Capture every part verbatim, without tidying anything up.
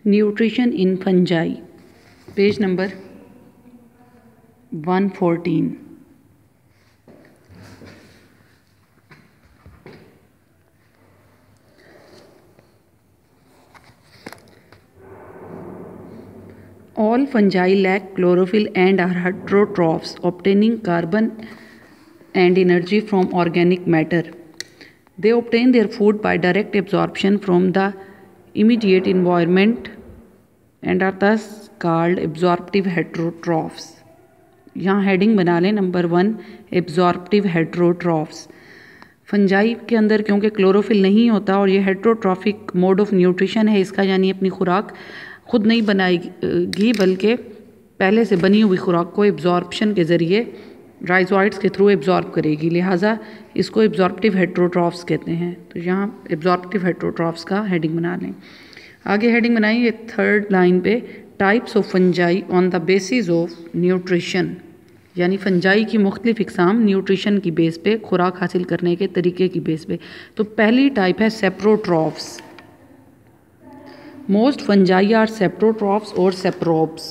Nutrition in fungi, page number one fourteen. All fungi lack chlorophyll and are heterotrophs, obtaining carbon and energy from organic matter. They obtain their food by direct absorption from the immediate environment and are thus called absorptive heterotrophs. यहाँ heading बना लें number one, absorptive heterotrophs. Fungi के अंदर क्योंकि chlorophyll नहीं होता और ये हेटेरोट्रॉफिक मोड ऑफ न्यूट्रिशन है इसका, यानी अपनी खुराक खुद नहीं बनाएगी बल्कि पहले से बनी हुई खुराक को एब्जॉर्प्शन के ज़रिए राइजोइड्स के थ्रू एब्जॉर्ब करेगी, लिहाजा इसको एब्जॉर्प्टिव हेटेरोट्रॉफ्स कहते हैं। तो यहाँ एब्जॉर्प्टिव हेटेरोट्रॉफ्स का हेडिंग बना लें। आगे हेडिंग बनाइए थर्ड लाइन पे, types of fungi on the basis of nutrition, यानी फंजाई की मुख्तलिफ इकसाम न्यूट्रिशन की बेस पे, खुराक हासिल करने के तरीके की बेस पे। तो पहली टाइप है saprotrophs. Most fungi are saprotrophs और सेप्रोब्स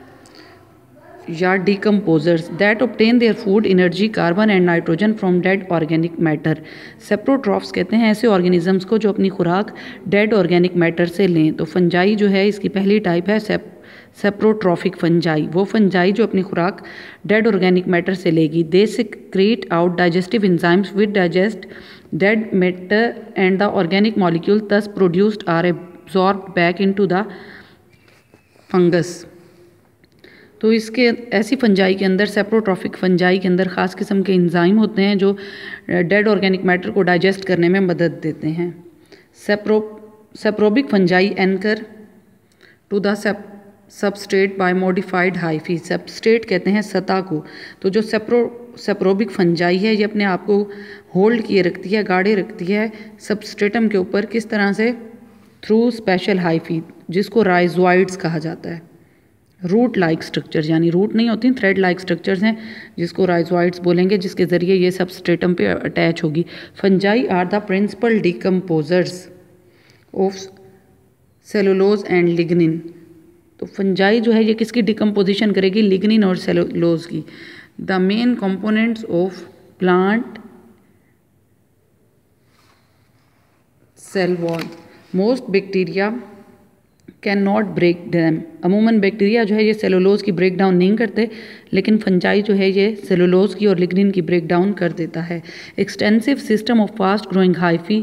या decomposers that obtain their food energy carbon and nitrogen from dead organic matter. Saprotrophs कहते हैं ऐसे ऑर्गेनिजम्स को जो अपनी खुराक डेड ऑर्गेनिक मैटर से लें। तो फंजाई जो है इसकी पहली टाइप है सेप सेप्रोट्रॉफिक फंजाई, वो फंजाई जो अपनी खुराक डेड ऑर्गेनिक मैटर से लेगी। They secrete out digestive enzymes with digest dead matter and the organic molecule thus produced are absorbed back into the fungus। तो इसके ऐसी फंजाई के अंदर, सेप्रोट्रॉफिक फंजाई के अंदर ख़ास किस्म के एंजाइम होते हैं जो डेड ऑर्गेनिक मैटर को डाइजेस्ट करने में मदद देते हैं। Sapro saprobic fungi anchor to the substrate by modified hyphae. Substrate कहते हैं सतह को। तो जो सेप्रो सेप्रोबिक फंजाई है ये अपने आप को होल्ड किए रखती है, गाड़े रखती है सबस्ट्रेटम के ऊपर। किस तरह से? थ्रू स्पेशल हाइफी, जिसको राइजोइड्स कहा जाता है। रूट लाइक स्ट्रक्चर्स, यानी रूट नहीं होती, थ्रेड लाइक स्ट्रक्चर्स हैं जिसको राइजोइड्स बोलेंगे, जिसके ज़रिए ये सबस्ट्रेटम पे अटैच होगी। Fungi are the principal decomposers of cellulose and lignin. तो फंजाई जो है ये किसकी डिकम्पोजिशन करेगी? लिग्निन और सेलुलोज की। The main components of plant cell wall. Most bacteria can not break them. अमूमन बैक्टीरिया जो है ये सेलुलोज की ब्रेक डाउन नहीं करते, लेकिन फंजाई जो है ये सेलुलोज की और लिग्निन की ब्रेक डाउन कर देता है। Extensive system of fast growing hyphae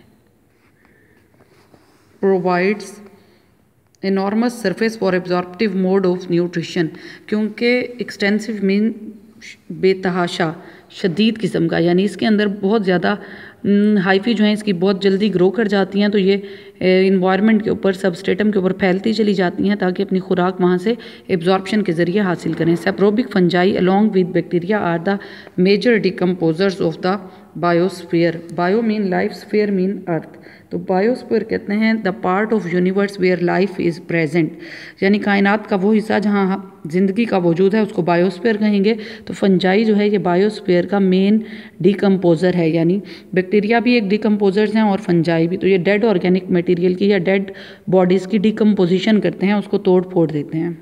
provides enormous surface for absorptive mode of nutrition. क्योंकि एक्सटेंसिव मीन बेतहाशा, शदीद किस्म का, यानी इसके अंदर बहुत ज़्यादा हाइफी जो हैं इसकी बहुत जल्दी ग्रो कर जाती हैं, तो ये इन्वायरमेंट के ऊपर, सबस्ट्रेटम के ऊपर फैलती चली जाती हैं ताकि अपनी खुराक वहाँ से एब्जॉर्प्शन के ज़रिए हासिल करें। Saprobic fungi along with bacteria are the major decomposers of the biosphere. Bio mean life, sphere mean earth. तो बायोस्फीयर कहते हैं the part of universe where life is present, यानी कायनात का वो हिस्सा जहाँ ज़िंदगी का वजूद है उसको बायोस्फीयर कहेंगे। तो फंजाई जो है ये बायोस्फीयर का मेन डिकम्पोजर है, यानी बैक्टीरिया भी एक डिकम्पोजर्स हैं और फंजाई भी। तो ये डेड ऑर्गेनिक मटेरियल की या डेड बॉडीज़ की डिकम्पोजिशन करते हैं, उसको तोड़ फोड़ देते हैं।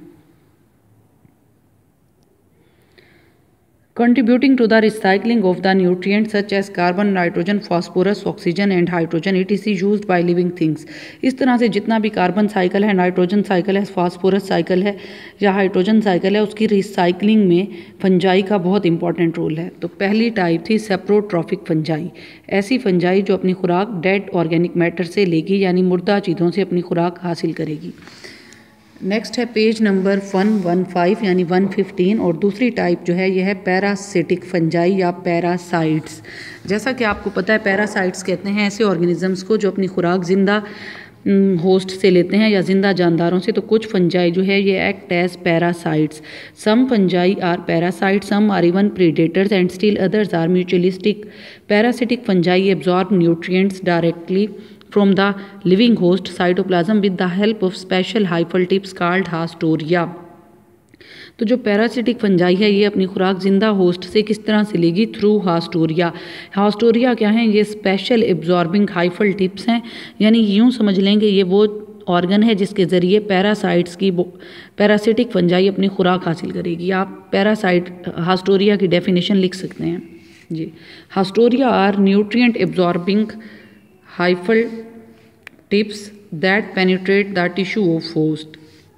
Contributing to the recycling of the nutrients such as carbon, nitrogen, phosphorus, oxygen and hydrogen, it is used by living things। इस तरह से जितना भी कार्बन साइकिल है, नाइट्रोजन साइकिल है, फास्फोरस साइकिल है या हाइड्रोजन साइकिल है, उसकी रिसाइकलिंग में फंजाई का बहुत इंपॉर्टेंट रोल है। तो पहली टाइप थी सेप्रोट्रॉफिक फंजाई, ऐसी फंजाई जो अपनी खुराक डेड ऑर्गेनिक मैटर से लेगी, यानी मुर्दा चीज़ों से अपनी खुराक हासिल करेगी। नेक्स्ट है page number one one five यानी वन फिफ्टीन, और दूसरी टाइप जो है यह है पैरासिटिक फंजाई या पैरासाइट्स। जैसा कि आपको पता है पैरासाइट्स कहते हैं ऐसे ऑर्गेनिजम्स को जो अपनी खुराक जिंदा होस्ट से लेते हैं या जिंदा जानदारों से। तो कुछ फंजाई जो है ये act as parasites. Some fungi are parasites, some are even predators and still others are mutualistic. Parasitic fungi absorb nutrients directly from the living host cytoplasm with the help of special hyphal tips called hastoria। तो जो parasitic fungi है ये अपनी खुराक जिंदा host से किस तरह से लेगी? थ्रू हास्टोरिया। हास्टोरिया क्या है? ये स्पेशल एब्जॉर्बिंग हाइफल टिप्स हैं, यानी यूँ समझ लेंगे ये वो ऑर्गन है जिसके ज़रिए पैरासाइट्स की पैरासिटिक फंजाई अपनी खुराक हासिल करेगी। आप पैरासाइट हास्टोरिया की डेफिनेशन लिख सकते हैं जी। Haustoria are nutrient absorbing hyphal tips that penetrate the tissue of host.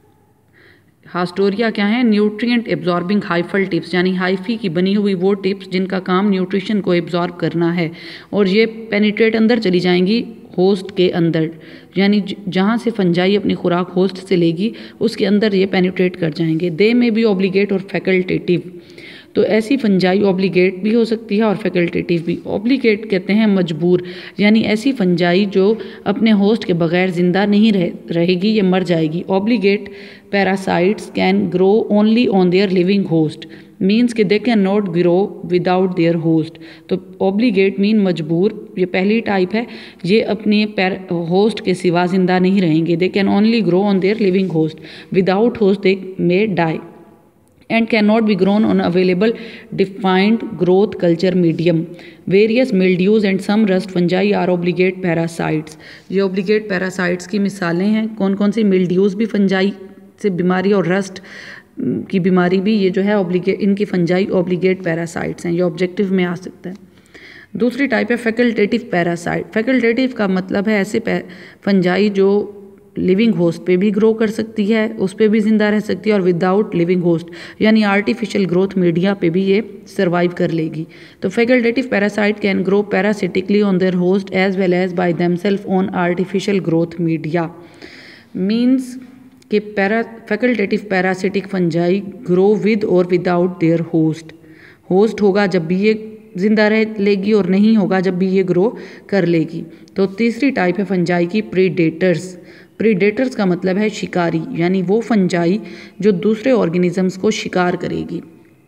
Haustoria क्या है? न्यूट्रिएंट एब्जॉर्बिंग हाइफल टिप्स, यानी हाइफी की बनी हुई वो टिप्स जिनका काम न्यूट्रिशन को एब्जॉर्ब करना है, और ये पेनिट्रेट अंदर चली जाएंगी होस्ट के अंदर, यानी जहाँ से फंजाई अपनी खुराक होस्ट से लेगी उसके अंदर ये पेनिट्रेट कर जाएंगे। दे में भी ऑब्लिगेट और फैकल्टेटिव, तो ऐसी फंजाई ऑब्लिगेट भी हो सकती है और फैकल्टेटिव भी। ऑब्लिगेट कहते हैं मजबूर, यानी ऐसी फंजाई जो अपने होस्ट के बगैर जिंदा नहीं रह, रहेगी, ये मर जाएगी। Obligate parasites can grow only on their living host, means कि they can not grow without their host. तो ऑब्लिगेट मीन मजबूर, ये पहली टाइप है, ये अपने होस्ट के सिवा जिंदा नहीं रहेंगे। They can only grow on their living host, without host they may die and cannot be grown on available defined growth culture medium. Various mildews and some rust fungi are obligate parasites. ये obligate parasites की मिसालें हैं। कौन कौन सी? Mildews भी fungi से बीमारी, और रस्ट की बीमारी भी, ये जो है ऑब्लिगेट, इनकी फंजाई ऑब्लिगेट पैरासाइट्स हैं। ये ऑब्जेक्टिव में आ सकता है। दूसरी टाइप है फैकल्टेटिव पैरासाइट। फैकल्टेटिव का मतलब है ऐसे फंजाई जो लिविंग होस्ट पे भी ग्रो कर सकती है, उस पे भी जिंदा रह सकती है, और विदाउट लिविंग होस्ट यानी आर्टिफिशियल ग्रोथ मीडिया पे भी ये सर्वाइव कर लेगी। तो facultative parasite can grow parasitically on their host as well as by themselves on artificial growth media. Means कि para facultative parasitic fungi grow with और without their host. Host होगा जब भी ये जिंदा रह लेगी, और नहीं होगा जब भी ये ग्रो कर लेगी। तो तीसरी टाइप है फंजाई की प्रीडेटर्स। प्रीडेटर्स का मतलब है शिकारी, यानी वो फंजाई जो दूसरे ऑर्गेनिजम्स को शिकार करेगी।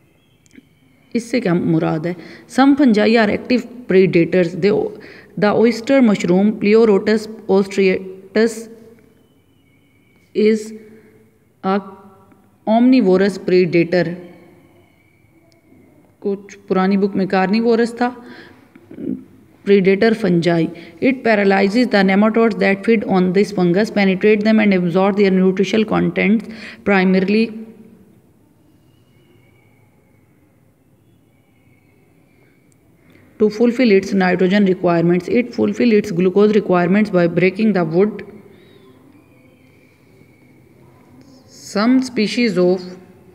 इससे क्या मुराद है? Some fungi are active predators. The oyster mushroom Pleurotus ostreatus is a omnivorous predator. कुछ पुरानी बुक में कार्निवोरस था। Predator fungi. It paralyzes the nematodes that feed on this fungus, penetrate them and absorb their nutritional contents, primarily to fulfill its nitrogen requirements. It fulfills its glucose requirements by breaking the wood. Some species of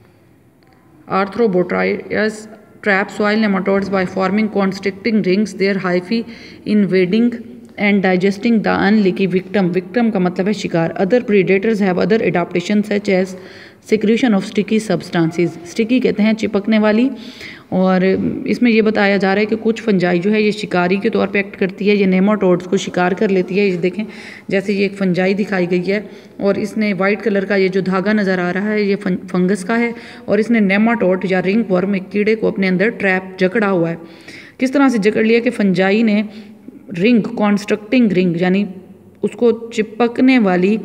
Arthrobotrys trap soil nematodes by forming constricting rings, their hyphae invading and digesting the unlucky victim. Victim का मतलब है शिकार. Other predators have other adaptations such as secretion of sticky substances. Sticky कहते हैं चिपकने वाली, और इसमें ये बताया जा रहा है कि कुछ फंजाई जो है ये शिकारी के तौर पे एक्ट करती है, ये नेमाटोड्स को शिकार कर लेती है। ये देखें, जैसे ये एक फंजाई दिखाई गई है, और इसने वाइट कलर का ये जो धागा नज़र आ रहा है ये फंगस का है, और इसने नेमाटोड या रिंग वर्म, एक कीड़े को अपने अंदर ट्रैप जकड़ा हुआ है। किस तरह से जकड़ लिया कि फंजाई ने रिंग, कॉन्स्ट्रक्टिंग रिंग, यानी उसको चिपकने वाली,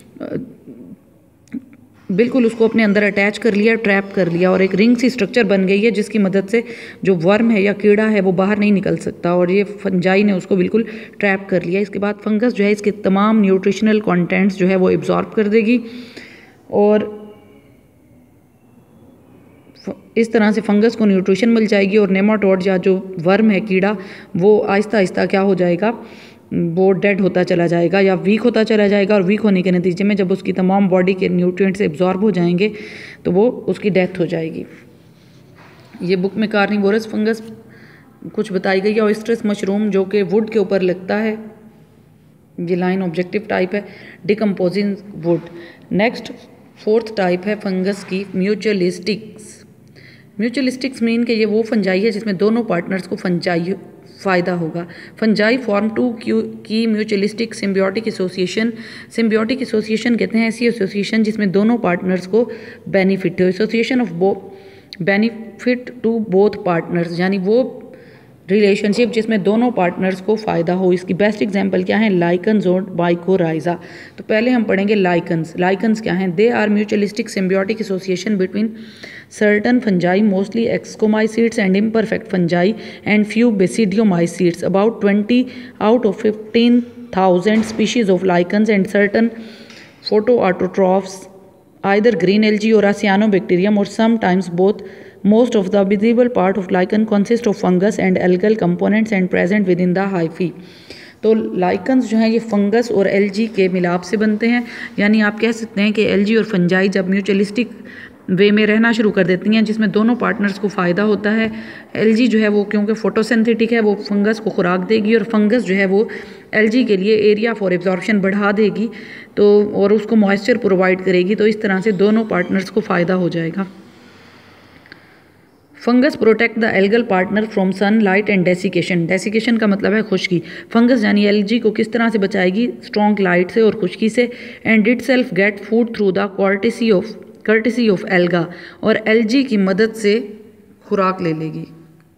बिल्कुल उसको अपने अंदर अटैच कर लिया, ट्रैप कर लिया, और एक रिंग सी स्ट्रक्चर बन गई है जिसकी मदद से जो वर्म है या कीड़ा है वो बाहर नहीं निकल सकता, और ये फंजाई ने उसको बिल्कुल ट्रैप कर लिया। इसके बाद फंगस जो है इसके तमाम न्यूट्रिशनल कंटेंट्स जो है वो एब्जॉर्ब कर देगी, और इस तरह से फंगस को न्यूट्रिशन मिल जाएगी, और नेमाटोड या जो वर्म है, कीड़ा, वो आहिस्ता आहिस्ता क्या हो जाएगा, वो डेड होता चला जाएगा या वीक होता चला जाएगा, और वीक होने के नतीजे में जब उसकी तमाम बॉडी के न्यूट्रिएंट्स एब्जॉर्ब हो जाएंगे तो वो उसकी डेथ हो जाएगी। ये बुक में कार्निवोरस फंगस कुछ बताई गई है। ऑयस्ट्रस मशरूम जो कि वुड के ऊपर लगता है, ये लाइन ऑब्जेक्टिव टाइप है, decomposing wood. Next fourth type है फंगस की म्यूचुअलिस्टिक्स। म्यूचुअलिस्टिक्स मीन कि ये वो फंजाई है जिसमें दोनों पार्टनर्स को फंजाई फ़ायदा होगा। Fungi form two key mutualistic symbiotic association. Symbiotic association कहते हैं ऐसी एसोसिएशन जिसमें दोनों पार्टनर्स को बेनिफिट हो। Association of bo benefit to both partners, यानी वो रिलेशनशिप जिसमें दोनों पार्टनर्स को फ़ायदा हो। इसकी बेस्ट एग्जांपल क्या है? लाइकन्स और माइकोराइजा। तो पहले हम पढ़ेंगे लाइकन्स। लाइकन्स क्या हैं? They are mutualistic symbiotic association between certain fungi, mostly excomycetes and imperfect fungi, and few basidiomycetes. About twenty out of fifteen thousand species of lichens and certain photoautotrophs, either green algae or a cyanobacterium, or sometimes both. Most of the visible part of lichen consist of fungus and algal components and present within the hyphae. तो lichens जो हैं ये fungus और algae के मिलाप से बनते हैं, यानी आप कह सकते हैं कि एल्जी और फंजाई जब म्यूचुअलिस्टिक वे में रहना शुरू कर देती हैं जिसमें दोनों पार्टनर्स को फ़ायदा होता है। एल्जी जो है वो क्योंकि फोटोसिंथेटिक है वो फंगस को खुराक देगी और फंगस जो है वो एल्जी के लिए एरिया फॉर एब्जॉर्प्शन बढ़ा देगी तो और उसको मॉइस्चर प्रोवाइड करेगी, तो इस तरह से दोनों पार्टनर्स को फ़ायदा हो जाएगा। Fungus protect the algal partner from sun light and desiccation. Desiccation का मतलब है खुश्की। फंगस यानी एल्जी को किस तरह से बचाएगी? स्ट्रॉन्ग लाइट से और खुश्की से। And itself get food through the courtesy of courtesy of alga, और एल्जी की मदद से खुराक ले लेगी।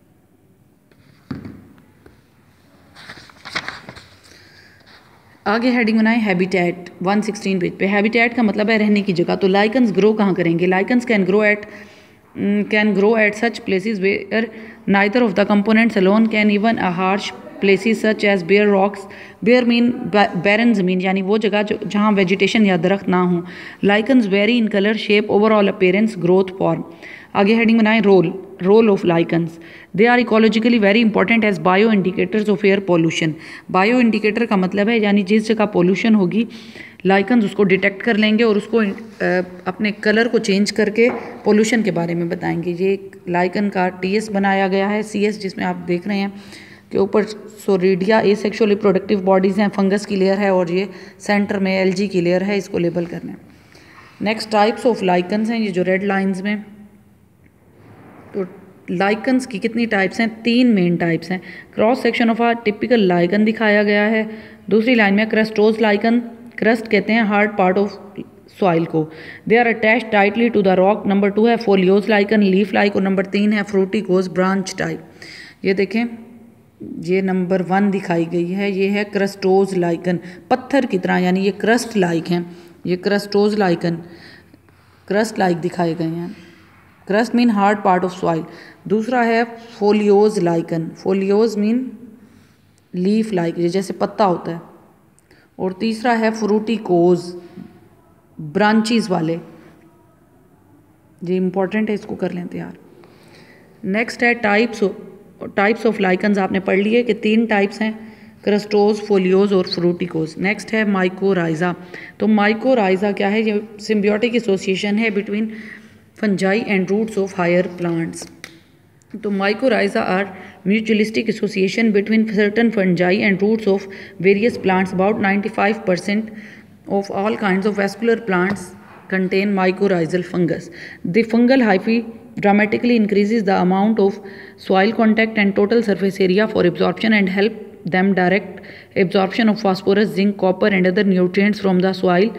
आगे हेडिंग बनाएं हैबिटेट वन सिक्सटीन पेज पे। हैबिटेट का मतलब है रहने की जगह। तो लाइकन्स ग्रो कहाँ करेंगे? Lichens can grow at can grow at such places where neither of the components alone can, even a harsh places such as bare rocks. bare mean barren ज़मीन, यानी वो जगह जो जहाँ वेजिटेशन या दरख्त ना हो। Lichens vary in colour, shape, overall appearance, growth, form. आगे हेडिंग बनाएं role role of lichens. They are ecologically very important as bio indicators of air pollution. Bio indicator का मतलब है यानी जिस जगह पोल्यूशन होगी लाइकन्स उसको डिटेक्ट कर लेंगे और उसको अपने कलर को चेंज करके पोल्यूशन के बारे में बताएंगे। ये लाइकन का टीएस बनाया गया है, सीएस जिसमें आप देख रहे हैं कि ऊपर सोरिडिया एसेक्सुअल रिप्रोडक्टिव बॉडीज़ हैं, फंगस की लेयर है और ये सेंटर में एल्जी की लेयर है, इसको लेबल करना है। नेक्स्ट टाइप्स ऑफ लाइकन्स हैं, ये जो रेड लाइंस में। तो लाइकन्स की कितनी टाइप्स हैं? तीन मेन टाइप्स हैं। Cross section of a typical lichen दिखाया गया है। दूसरी लाइन में क्रस्टोज लाइकन, क्रस्ट कहते हैं हार्ड पार्ट ऑफ सॉइल को। They are attach tightly to the rock. Number two है फोलियोज लाइकन, लीफ लाइक, और नंबर तीन है फ्रूटिकोज, ब्रांच टाइप। ये देखें, ये नंबर वन दिखाई गई है, ये है क्रस्टोज लाइकन, पत्थर की तरह, यानी ये क्रस्ट लाइक हैं। ये क्रस्टोज लाइकन क्रस्ट लाइक दिखाए गए हैं। Crust mean hard part of soil. दूसरा है foliose lichen, foliose mean leaf like, ये जैसे पत्ता होता है। और तीसरा है फ्रूटिकोज, ब्रांचीज वाले। ये इंपॉर्टेंट है, इसको कर लें तैयार। नेक्स्ट है टाइप्स टाइप्स ऑफ लाइकन्स। आपने पढ़ लिए कि तीन टाइप्स हैं, क्रस्टोज, फोलियोज और फ्रूटिकोज। नेक्स्ट है माइकोराइजा। तो माइकोराइजा क्या है? ये सिम्बियोटिक एसोसिएशन है between fungi and roots of higher plants. तो mycorrhiza are mutualistic association between certain fungi and roots of various plants. About ninety-five percent of all kinds of vascular plants contain mycorrhizal fungus. The fungal hyphae dramatically increases the amount of soil contact and total surface area for absorption and help them direct absorption of phosphorus, zinc, copper and other nutrients from the soil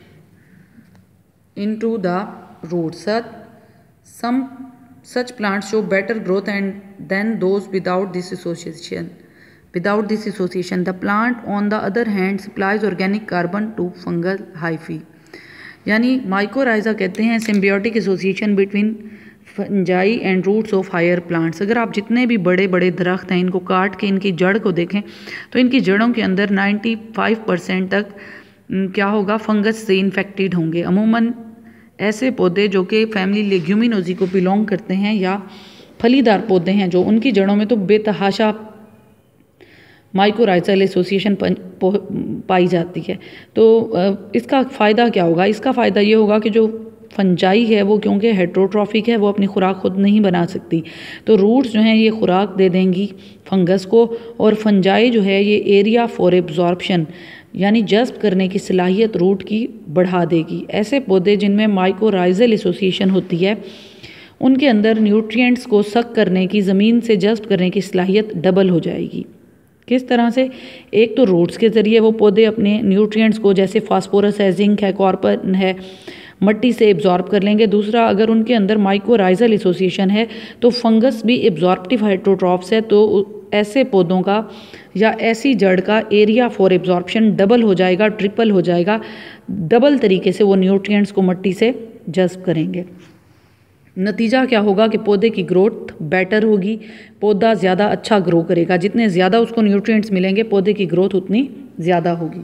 into the roots. Some Such plants show better growth and than those without this association. Without this association, the plant, on the other hand, supplies organic carbon to fungal hyphae. यानी mycorrhiza कहते हैं symbiotic association between fungi and roots of higher plants. अगर आप जितने भी बड़े बड़े दरख्त हैं इनको काट के इनकी जड़ को देखें तो इनकी जड़ों के अंदर पचानवे परसेंट तक क्या होगा? फंगस से इन्फेक्टेड होंगे। अमूमन ऐसे पौधे जो कि फैमिली लेग्यूमिनोजी को बिलोंग करते हैं या फलीदार पौधे हैं जो उनकी जड़ों में तो बेतहाशा माइकोराइजल एसोसिएशन पाई जाती है। तो इसका फ़ायदा क्या होगा? इसका फ़ायदा ये होगा कि जो फंजाई है वो क्योंकि हेट्रोट्रॉफिक है वो अपनी खुराक खुद नहीं बना सकती, तो रूट्स जो हैं ये खुराक दे देंगी फंगस को, और फंजाई जो है ये एरिया फॉर एब्जॉर्प्शन यानी जज्ब करने की सलाहियत रूट की बढ़ा देगी। ऐसे पौधे जिनमें माइकोराइजल एसोसिएशन होती है उनके अंदर न्यूट्रिएंट्स को सक करने की, ज़मीन से जज्ब करने की सलाहियत डबल हो जाएगी। किस तरह से? एक तो रूट्स के ज़रिए वो पौधे अपने न्यूट्रिएंट्स को, जैसे फास्फोरस है, जिंक है, कॉपर है, मट्टी से एब्जॉर्ब कर लेंगे। दूसरा, अगर उनके अंदर माइकोराइजल एसोसिएशन है तो फंगस भी एब्जॉर्प्टिव हेट्रोट्रॉफ्स है, तो ऐसे पौधों का या ऐसी जड़ का एरिया फॉर एब्जॉर्प्शन डबल हो जाएगा, ट्रिपल हो जाएगा। डबल तरीके से वो न्यूट्रिएंट्स को मट्टी से जज्ब करेंगे। नतीजा क्या होगा कि पौधे की ग्रोथ बेटर होगी, पौधा ज़्यादा अच्छा ग्रो करेगा। जितने ज़्यादा उसको न्यूट्रिएंट्स मिलेंगे पौधे की ग्रोथ उतनी ज़्यादा होगी।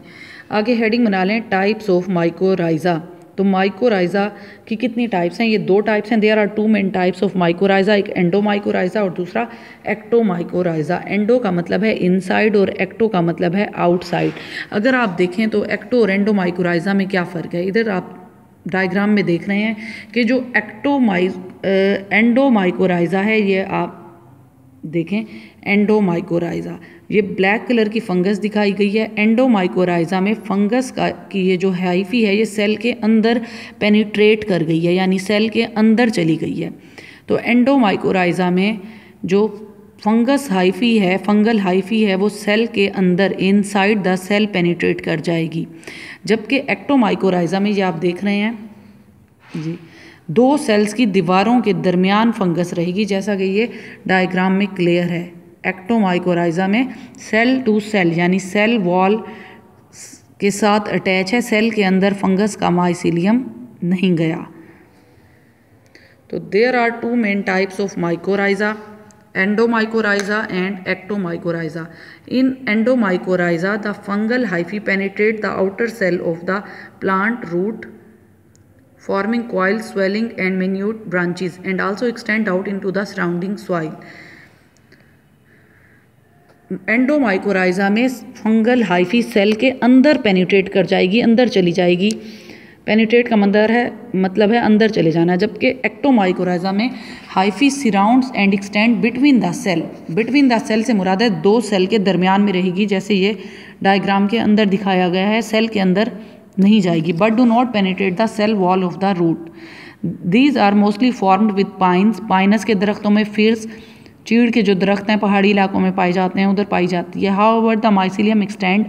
आगे हेडिंग बना लें टाइप्स ऑफ माइकोराइजा। तो माइकोराइजा की कितनी टाइप्स हैं? ये दो टाइप्स हैं। There are two main types of mycorrhiza, एक एंडोमाइकोराइजा और दूसरा एक्टोमाइकोराइजा। एंडो का मतलब है इनसाइड और एक्टो का मतलब है आउटसाइड। अगर आप देखें तो एक्टो और एंडोमाइकोराइजा में क्या फ़र्क है? इधर आप डायग्राम में देख रहे हैं कि जो एक्टोमाइ एंडोमाइकोराइजा है, ये आप देखें एंडोमाइकोराइजा, ये ब्लैक कलर की फंगस दिखाई गई है। एंडोमाइकोराइजा में फंगस का की ये जो हाइफी है ये सेल के अंदर पेनिट्रेट कर गई है, यानी सेल के अंदर चली गई है। तो एंडोमाइकोराइजा में जो फंगस हाइफी है, फंगल हाइफी है, वो सेल के अंदर इनसाइड द सेल पेनिट्रेट कर जाएगी। जबकि एक्टोमाइकोराइजा में ये आप देख रहे हैं जी, दो सेल्स की दीवारों के दरमियान फंगस रहेगी, जैसा कि ये डायग्राम में क्लियर है। एक्टोमाइकोराइजा में सेल टू सेल यानी सेल वॉल के साथ अटैच है, सेल के अंदर फंगस का माइसीलियम नहीं गया। तो there are two main types of mycorrhiza, endomycorrhiza and ectomycorrhiza. In endomycorrhiza, the fungal hyphae penetrate the outer cell of the plant root, forming coils, swelling and minute branches, and also extend out into the surrounding soil. Endomycorrhiza में fungal hyphae cell के अंदर penetrate कर जाएगी, अंदर चली जाएगी। Penetrate का मतलब है मतलब है अंदर चले जाना। जबकि एक्टोमाइकोराइजा में hyphae surrounds and extend between the cell. Between the cell से मुराद है दो सेल के दरमियान में रहेगी, जैसे ये डायग्राम के अंदर दिखाया गया है, सेल के अंदर नहीं जाएगी। But do not penetrate the cell wall of the root. These are mostly formed with pines. Pinus के दरख्तों में फिर्स, चीड़ के जो दरख्त हैं पहाड़ी इलाकों में पाए जाते हैं, उधर पाई जाती है। However the mycelium extend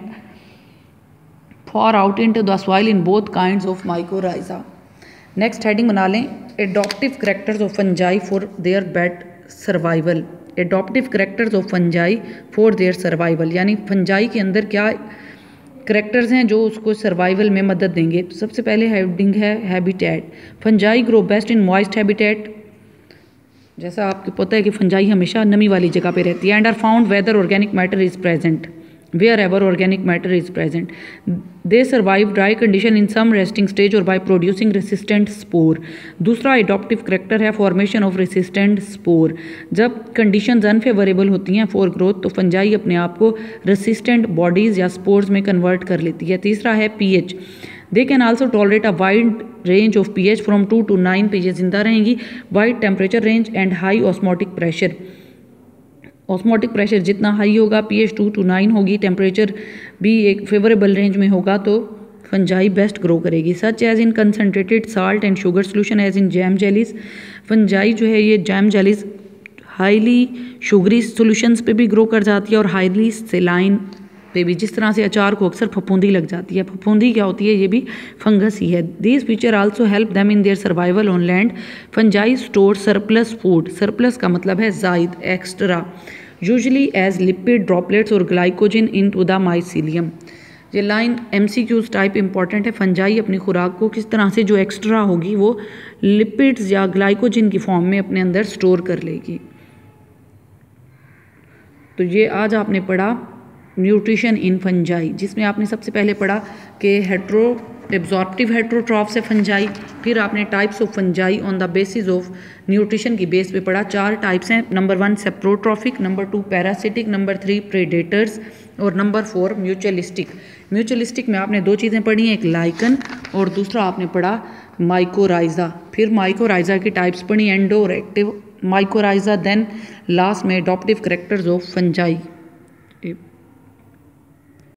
far out into the soil in both kinds of mycorrhiza. Next heading बना लें adaptive characters of fungi for their best survival. Adaptive characters of fungi for their survival, यानी fungi के अंदर क्या characters हैं जो उसको survival में मदद देंगे। सबसे पहले हेडिंग है habitat. Fungi grow best in moist habitat. जैसा आपको पता है कि फंजाई हमेशा नमी वाली जगह पे रहती है। And are found whether organic matter is present, wherever organic matter is present. They survive dry condition in some resting stage or by producing resistant spore. दूसरा adaptive character है formation of resistant spore. जब conditions unfavorable होती हैं for growth, तो fungi अपने आप को resistant bodies या spores में convert कर लेती है। तीसरा है pH. They can also tolerate a wide range of pH from two to nine pH जिंदा रहेंगी, wide temperature range and high osmotic pressure. Osmotic pressure जितना हाई होगा, पीएच टू टू नाइन होगी, टेम्परेचर भी एक फेवरेबल रेंज में होगा, तो फंजाई बेस्ट ग्रो करेगी। Such as in concentrated salt and sugar solution as in jam jellies. Fungi जो है ये jam jellies highly sugary solutions पे भी ग्रो कर जाती है और हाईली सेलाइन पे भी। जिस तरह से अचार को अक्सर फफूंदी लग जाती है, फफूंदी क्या होती है? ये भी फंगस ही है। This feature also help them in their survival on land. Fungi store surplus food. Surplus का मतलब है जायद, extra, usually as lipid droplets और glycogen into the mycelium. ये लाइन एमसीक्यूज टाइप इंपॉर्टेंट है। फंजाई अपनी खुराक को किस तरह से जो एक्स्ट्रा होगी वो लिपिड्स या ग्लाइकोजन की फॉर्म में अपने अंदर स्टोर कर लेगी। तो ये आज आपने पढ़ा न्यूट्रिशन इन फंजाई, जिसमें आपने सबसे पहले पढ़ा कि हेट्रो एब्जॉर्प्टिव हेट्रोट्रॉफ्स है फंजाई, फिर आपने types of fungi on the basis of nutrition की बेस पे पढ़ा। चार टाइप्स हैं, number one saprotrophic, number two parasitic, number three predators और नंबर फोर म्यूचुअलिस्टिक। म्यूचुअलिस्टिक में आपने दो चीज़ें पढ़ी हैं, एक लाइकन और दूसरा आपने पढ़ा माइकोराइजा। फिर माइकोराइजा की टाइप्स पढ़ी, एंडो और एक्टिव माइकोराइजा, देन लास्ट में एडॉप्टिव करेक्टर्स ऑफ फंजाई।